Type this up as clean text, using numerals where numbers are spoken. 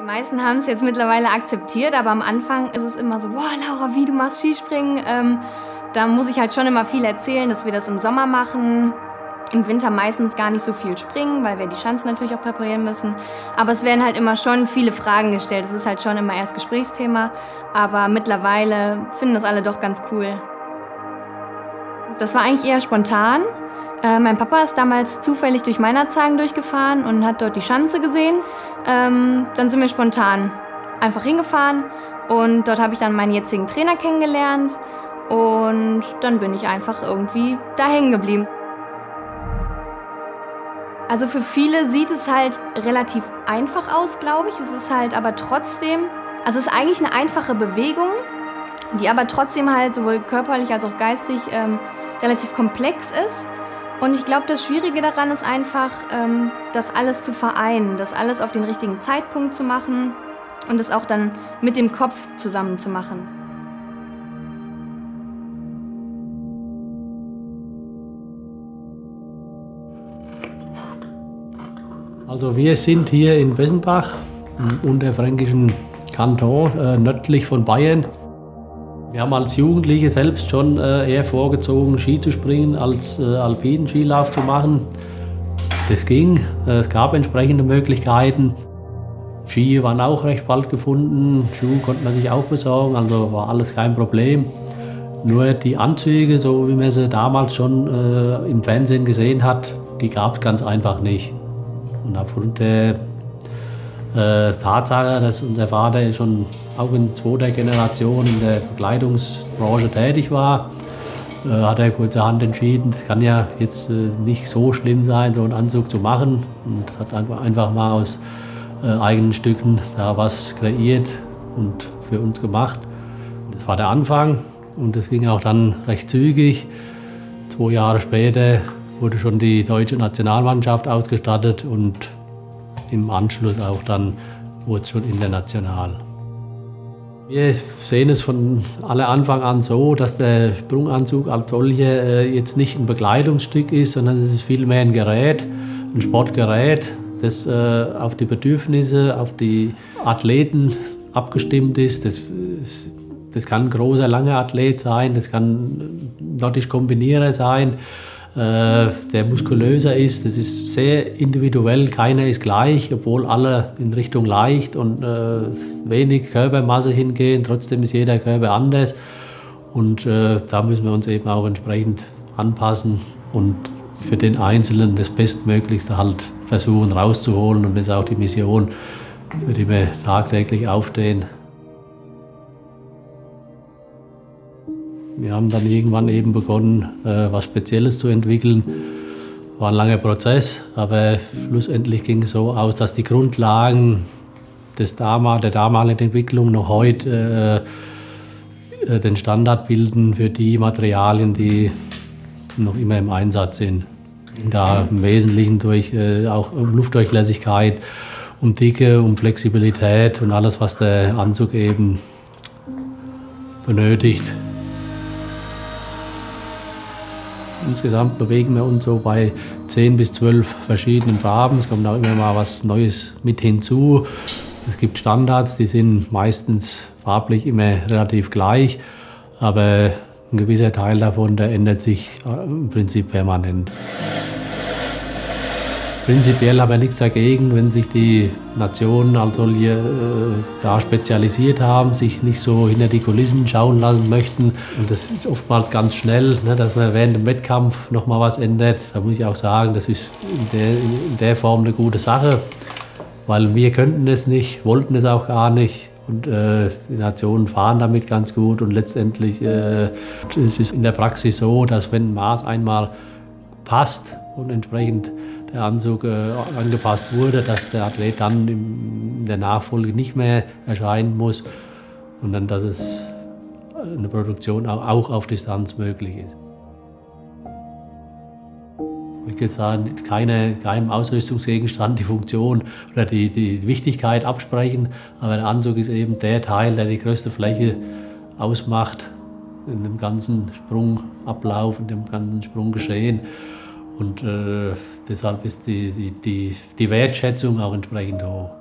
meisten haben es jetzt mittlerweile akzeptiert, aber am Anfang ist es immer so, wow, Laura, wie, du machst Skispringen? Da muss ich halt schon immer viel erzählen, dass wir das im Sommer machen. Im Winter meistens gar nicht so viel springen, weil wir die Schanzen natürlich auch präparieren müssen. Aber es werden halt immer schon viele Fragen gestellt. Das ist halt schon immer erst Gesprächsthema. Aber mittlerweile finden das alle doch ganz cool. Das war eigentlich eher spontan. Mein Papa ist damals zufällig durch Meinerzhagen durchgefahren und hat dort die Schanze gesehen. Dann sind wir spontan einfach hingefahren und dort habe ich dann meinen jetzigen Trainer kennengelernt und dann bin ich einfach irgendwie da hängen geblieben. Also für viele sieht es halt relativ einfach aus, glaube ich. Es ist halt aber trotzdem, also es ist eigentlich eine einfache Bewegung, die aber trotzdem halt sowohl körperlich als auch geistig relativ komplex ist. Und ich glaube, das Schwierige daran ist einfach, das alles zu vereinen, das alles auf den richtigen Zeitpunkt zu machen und es auch dann mit dem Kopf zusammen zu machen. Also wir sind hier in Bessenbach, im unterfränkischen Kanton, nördlich von Bayern. Wir haben als Jugendliche selbst schon eher vorgezogen, Ski zu springen, als alpinen Skilauf zu machen. Das ging, es gab entsprechende Möglichkeiten. Ski waren auch recht bald gefunden, Schuhe konnte man sich auch besorgen, also war alles kein Problem. Nur die Anzüge, so wie man sie damals schon im Fernsehen gesehen hat, die gab es ganz einfach nicht. Und aufgrund der Tatsache, dass unser Vater schon auch in zweiter Generation in der Bekleidungsbranche tätig war, hat er kurzerhand entschieden, es kann ja jetzt nicht so schlimm sein, so einen Anzug zu machen, und hat einfach mal aus eigenen Stücken da was kreiert und für uns gemacht. Das war der Anfang und das ging auch dann recht zügig. 2 Jahre später wurde schon die deutsche Nationalmannschaft ausgestattet und im Anschluss auch dann wurde es schon international. Wir sehen es von Anfang an so, dass der Sprunganzug als solcher jetzt nicht ein Bekleidungsstück ist, sondern es ist vielmehr ein Gerät, ein Sportgerät, das auf die Bedürfnisse, auf die Athleten abgestimmt ist. Das kann ein großer, langer Athlet sein, das kann ein Nordisch Kombinierer sein, der muskulöser ist. Das ist sehr individuell, keiner ist gleich, obwohl alle in Richtung leicht und wenig Körpermasse hingehen. Trotzdem ist jeder Körper anders und da müssen wir uns eben auch entsprechend anpassen und für den Einzelnen das Bestmöglichste halt versuchen rauszuholen, und das ist auch die Mission, für die wir tagtäglich aufstehen. Wir haben dann irgendwann eben begonnen, was Spezielles zu entwickeln. War ein langer Prozess, aber schlussendlich ging es so aus, dass die Grundlagen der damaligen Entwicklung noch heute den Standard bilden für die Materialien, die noch immer im Einsatz sind. Da im Wesentlichen durch auch Luftdurchlässigkeit, um Dicke, um Flexibilität und alles, was der Anzug eben benötigt. Insgesamt bewegen wir uns so bei 10 bis 12 verschiedenen Farben. Es kommt auch immer mal was Neues mit hinzu. Es gibt Standards, die sind meistens farblich immer relativ gleich, aber ein gewisser Teil davon, der ändert sich im Prinzip permanent. Prinzipiell haben wir nichts dagegen, wenn sich die Nationen also hier da spezialisiert haben, sich nicht so hinter die Kulissen schauen lassen möchten. Und das ist oftmals ganz schnell, ne, dass man während dem Wettkampf noch mal was ändert. Da muss ich auch sagen, das ist in der Form eine gute Sache, weil wir könnten es nicht, wollten es auch gar nicht. Und die Nationen fahren damit ganz gut, und letztendlich es ist in der Praxis so, dass wenn ein Maß einmal passt und entsprechend der Anzug angepasst wurde, dass der Athlet dann in der Nachfolge nicht mehr erscheinen muss, und dann, dass es eine Produktion auch auf Distanz möglich ist. Ich möchte jetzt sagen, keinem Ausrüstungsgegenstand die Funktion oder die Wichtigkeit absprechen, aber der Anzug ist eben der Teil, der die größte Fläche ausmacht in dem ganzen Sprungablauf, in dem ganzen Sprunggeschehen. Und deshalb ist die Wertschätzung auch entsprechend hoch.